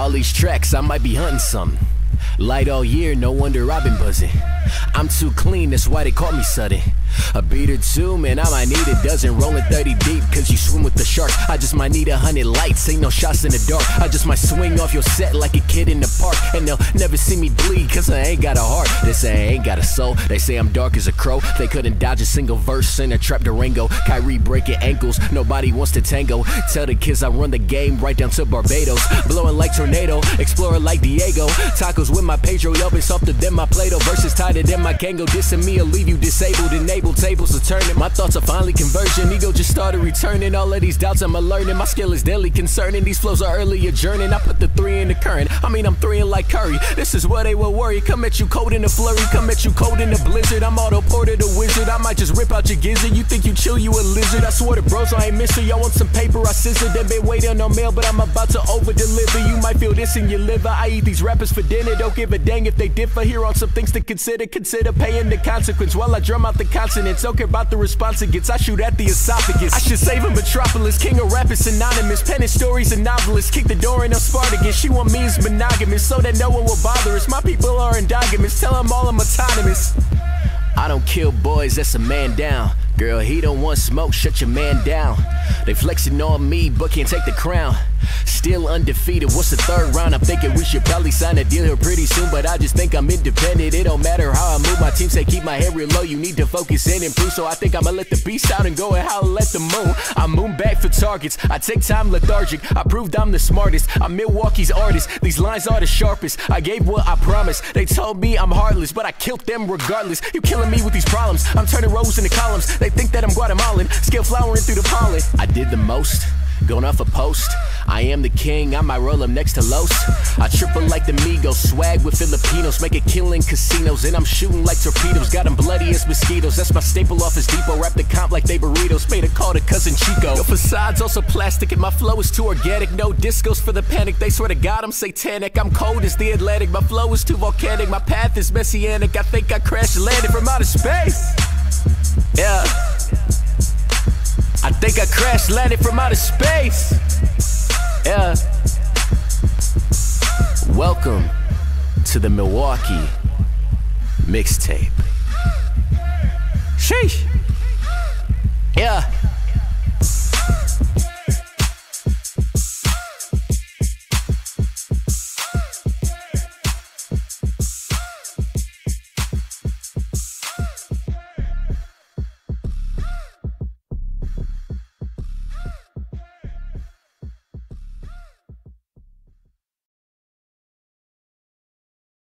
All these tracks, I might be hunting something. Light all year, no wonder I've been buzzing. I'm too clean, that's why they call me sudden. A beat or two, man, I might need a dozen. Rolling 30 deep, cause you swim with the sharks. I just might need 100 lights, ain't no shots in the dark. I just might swing off your set like a kid in the park. And they'll never see me bleed, cause I ain't got a heart. They say I ain't got a soul, they say I'm dark as a crow. They couldn't dodge a single verse in a trap Durango. Kyrie breaking ankles, nobody wants to tango. Tell the kids I run the game right down to Barbados. Blowing like tornado, exploring like Diego. Tacos with my Pedro, yup, it's softer than my Play-Doh. Verses tighter than my Kango. Dissing me will leave you disabled. Enable tables are turning. My thoughts are finally converging. Ego just started returning. All of these doubts I'm alerting. My skill is deadly concerning. These flows are early adjourning. I put the 3 in the current. I mean, I'm 3ing like Curry. This is where they will worry. Come at you cold in the flurry. Come at you cold in the blizzard. I'm auto ported the wizard. I might just rip out your gizzard. You think you chill, you a lizard. I swear to bros, I ain't mister. Y'all want some paper, I scissor. They been waiting on mail, but I'm about to over deliver. You might feel this in your liver. I eat these rappers for dinner. Don't give a dang if they differ. Here on some things to consider. Consider paying the consequence while I drum out the consonants. Don't care about the response it gets. I shoot at the esophagus. I should save a metropolis. King of rap is synonymous. Penning stories and novelists. Kick the door in, I'm Spartacus. She want me as monogamous so that no one will bother us. My people are endogamous. Tell them all I'm autonomous. I don't kill boys, that's a man down. Girl, he don't want smoke, shut your man down. They flexing on me, but can't take the crown. Still undefeated, what's the 3rd round? I'm thinking we should probably sign a deal here pretty soon, but I just think I'm independent. It don't matter how I move, my team say keep my head real low. You need to focus and improve, so I think I'ma let the beast out and go and holler at the moon. I moon back for targets, I take time lethargic. I proved I'm the smartest, I'm Milwaukee's artist. These lines are the sharpest, I gave what I promised. They told me I'm heartless, but I killed them regardless. You killing me with these problems, I'm turning rows into columns. They think that I'm Guatemalan, scale flowering through the pollen. I did the most, going off a post. I am the king, I might roll up next to Los. I triple like the Migos, swag with Filipinos. Make a kill in casinos, and I'm shooting like torpedoes. Got them bloody as mosquitoes, that's my staple Office Depot. Wrap the comp like they burritos, made a call to cousin Chico. Your facade's also plastic and my flow is too organic. No discos for the panic, they swear to God I'm satanic. I'm cold as the Atlantic, my flow is too volcanic. My path is messianic, I think I crash landed from outer space. Yeah, I think I crash landed from outer space. Yeah. Welcome to the Milwaukee mixtape. Sheesh.